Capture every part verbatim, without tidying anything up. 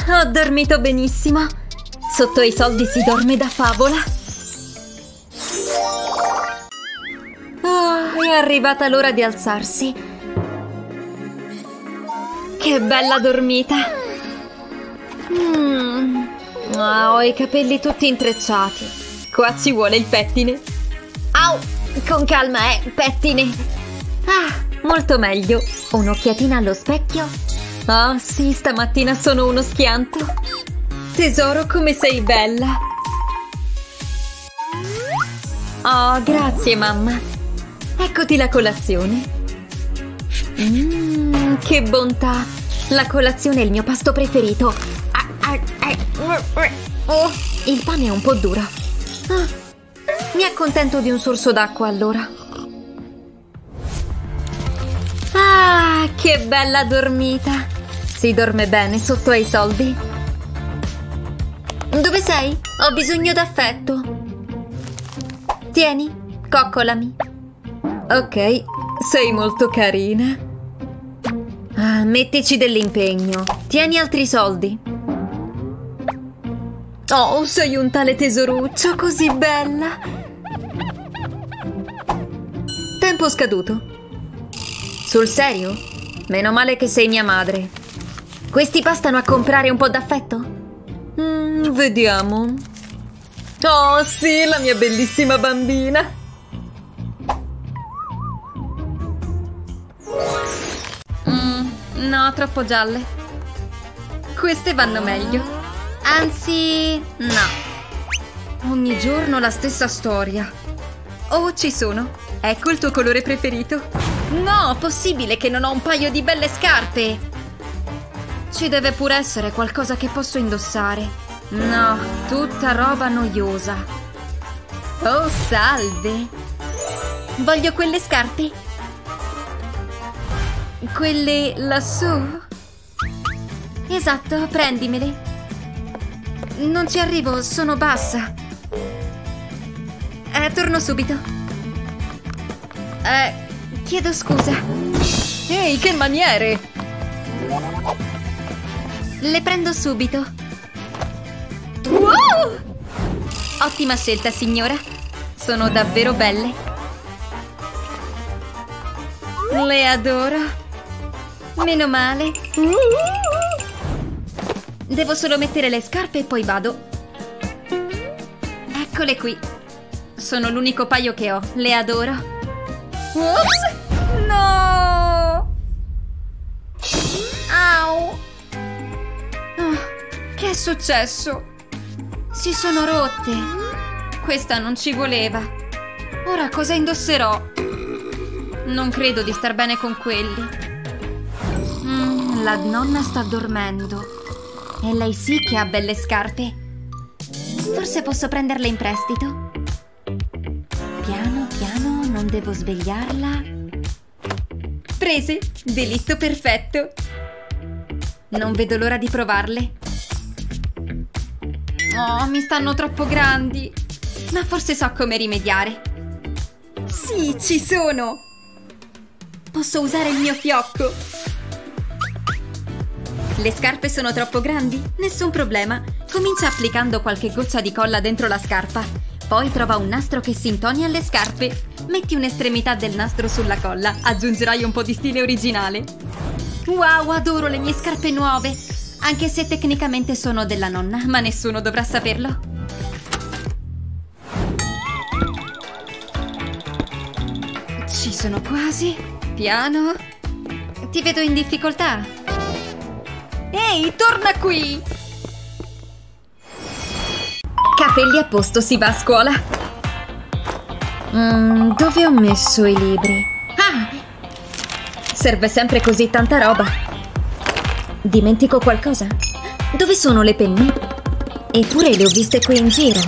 Ho dormito benissimo. Sotto i soldi si dorme da favola. Oh, è arrivata l'ora di alzarsi. Che bella dormita. Mm. Oh, ho i capelli tutti intrecciati. Qua ci vuole il pettine. Au! Con calma, eh, pettine. Ah, molto meglio. Un'occhiatina allo specchio. Ah, sì, stamattina sono uno schianto. Tesoro, come sei bella. Oh, grazie, mamma. Eccoti la colazione. Mmm, che bontà. La colazione è il mio pasto preferito. Ah, ah, ah, oh, il pane è un po' duro. Ah, mi accontento di un sorso d'acqua, allora. Ah, che bella dormita. Si dorme bene sotto ai soldi. Dove sei? Ho bisogno d'affetto. Tieni, coccolami. Ok, sei molto carina. Ah, mettici dell'impegno. Tieni altri soldi. Oh, sei un tale tesoruccio, così bella. Tempo scaduto. Sul serio? Meno male che sei mia madre. Questi bastano a comprare un po' d'affetto? Mm, vediamo. Oh, sì, la mia bellissima bambina. Mm, no, troppo gialle. Queste vanno meglio. Anzi, no. Ogni giorno la stessa storia. Oh, ci sono. Ecco il tuo colore preferito. No, possibile che non ho un paio di belle scarpe. Ci deve pure essere qualcosa che posso indossare. No, tutta roba noiosa. Oh, salve. Voglio quelle scarpe. Quelle lassù? Esatto, prendimele. Non ci arrivo, sono bassa. Eh, torno subito. Eh, chiedo scusa. Ehi, che maniere! Le prendo subito. Wow! Ottima scelta, signora. Sono davvero belle. Le adoro. Meno male. Devo solo mettere le scarpe e poi vado. Eccole qui. Sono l'unico paio che ho. Le adoro. Ups! No! Au! Oh, che è successo? Si sono rotte. Questa non ci voleva. Ora cosa indosserò? Non credo di star bene con quelli. Mm, la nonna sta dormendo. E lei sì che ha belle scarpe. Forse posso prenderle in prestito. Piano, piano, non devo svegliarla. Prese! Delitto perfetto! Non vedo l'ora di provarle. Oh, mi stanno troppo grandi. Ma forse so come rimediare. Sì, ci sono! Posso usare il mio fiocco. Le scarpe sono troppo grandi? Nessun problema. Comincia applicando qualche goccia di colla dentro la scarpa. Poi trova un nastro che si intoni alle scarpe. Metti un'estremità del nastro sulla colla. Aggiungerai un po' di stile originale. Wow, adoro le mie scarpe nuove. Anche se tecnicamente sono della nonna, ma nessuno dovrà saperlo. Ci sono quasi. Piano. Ti vedo in difficoltà. Ehi, torna qui! Capelli a posto, si va a scuola. Mm, dove ho messo i libri? Ah! Serve sempre così tanta roba. Dimentico qualcosa? Dove sono le penne? Eppure le ho viste qui in giro.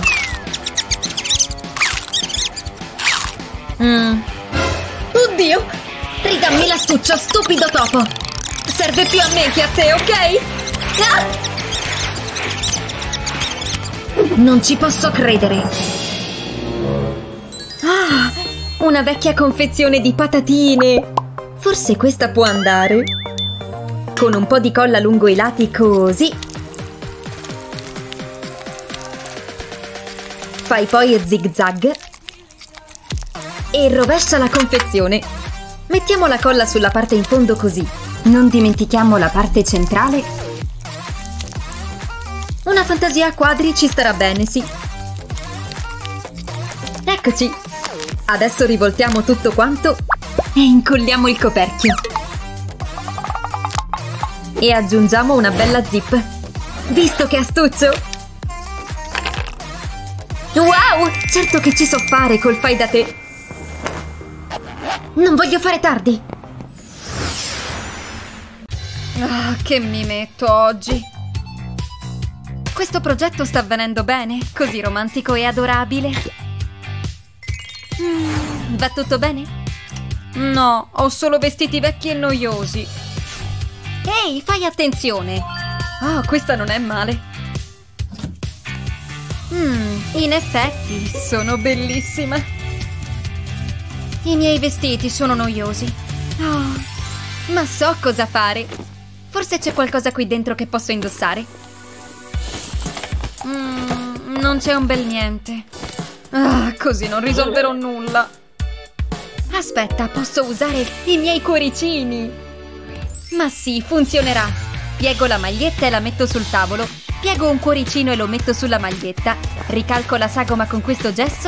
Mm. Oddio! Ridammi l'astuccio, stupido topo! Serve più a me che a te, ok? Ah! Non ci posso credere. Ah, una vecchia confezione di patatine. Forse questa può andare. Con un po' di colla lungo i lati così. Fai poi zig zag e rovescia la confezione. Mettiamo la colla sulla parte in fondo così. Non dimentichiamo la parte centrale. Una fantasia a quadri ci starà bene, sì. Eccoci. Adesso rivoltiamo tutto quanto e incolliamo il coperchio. E aggiungiamo una bella zip. Visto che astuccio? Wow! Certo che ci so fare col fai da te. Non voglio fare tardi. Ah, che mi metto oggi. Questo progetto sta avvenendo bene, così romantico e adorabile. Mm, va tutto bene? No, ho solo vestiti vecchi e noiosi. Ehi, fai attenzione! Oh, questa non è male. Mm, in effetti, sono bellissima. I miei vestiti sono noiosi. Oh, ma so cosa fare. Forse c'è qualcosa qui dentro che posso indossare. Mm, non c'è un bel niente. Ah, così non risolverò nulla. Aspetta, posso usare i miei cuoricini. Ma sì, funzionerà. Piego la maglietta e la metto sul tavolo. Piego un cuoricino e lo metto sulla maglietta. Ricalco la sagoma con questo gesso.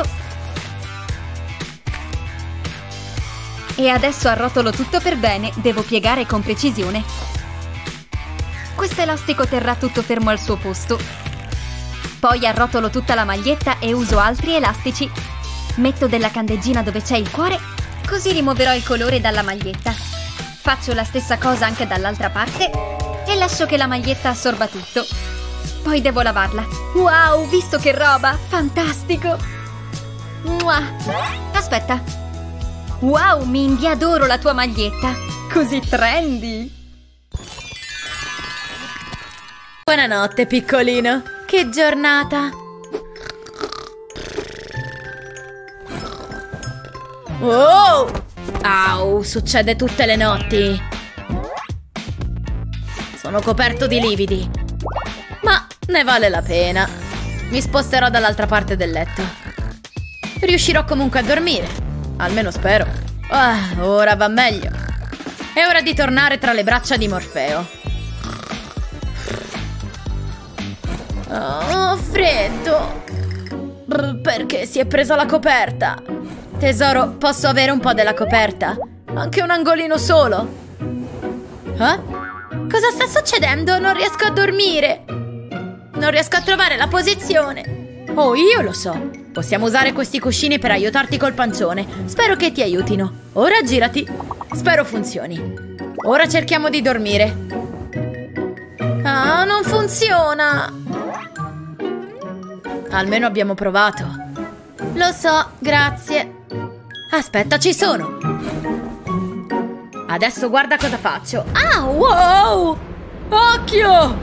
E adesso arrotolo tutto per bene. Devo piegare con precisione. Questo elastico terrà tutto fermo al suo posto. Poi arrotolo tutta la maglietta e uso altri elastici. Metto della candeggina dove c'è il cuore, così rimuoverò il colore dalla maglietta. Faccio la stessa cosa anche dall'altra parte e lascio che la maglietta assorba tutto. Poi devo lavarla. Wow, visto che roba! Fantastico! Mua. Aspetta. Wow, Mindy, adoro la tua maglietta! Così trendy! Buonanotte, piccolino! Che giornata! Oh! Au, succede tutte le notti! Sono coperto di lividi. Ma ne vale la pena. Mi sposterò dall'altra parte del letto. Riuscirò comunque a dormire. Almeno spero. Ah, ora va meglio. È ora di tornare tra le braccia di Morfeo. Oh, freddo. Brr, perché si è presa la coperta? Tesoro, posso avere un po' della coperta? Anche un angolino solo? Eh? Cosa sta succedendo? Non riesco a dormire. Non riesco a trovare la posizione. Oh, io lo so. Possiamo usare questi cuscini per aiutarti col pancione. Spero che ti aiutino. Ora girati. Spero funzioni. Ora cerchiamo di dormire. Ah, non funziona. Almeno abbiamo provato. Lo so, grazie. Aspetta, ci sono. Adesso guarda cosa faccio. Ah, wow! Occhio!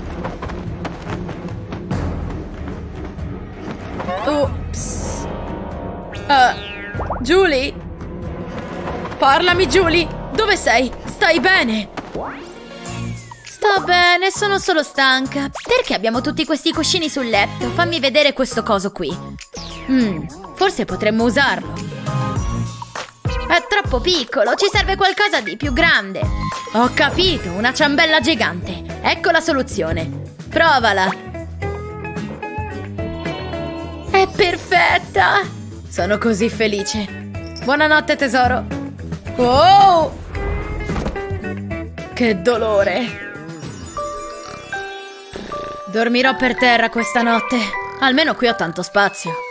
Ups. Uh, Julie? Parlami, Julie. Dove sei? Stai bene? Sto bene, sono solo stanca. Perché abbiamo tutti questi cuscini sul letto? Fammi vedere questo coso qui. Mm, forse potremmo usarlo. È troppo piccolo, ci serve qualcosa di più grande. Ho capito, una ciambella gigante. Ecco la soluzione. Provala. È perfetta. Sono così felice. Buonanotte, tesoro. Oh! Che dolore. Dormirò per terra questa notte. Almeno qui ho tanto spazio.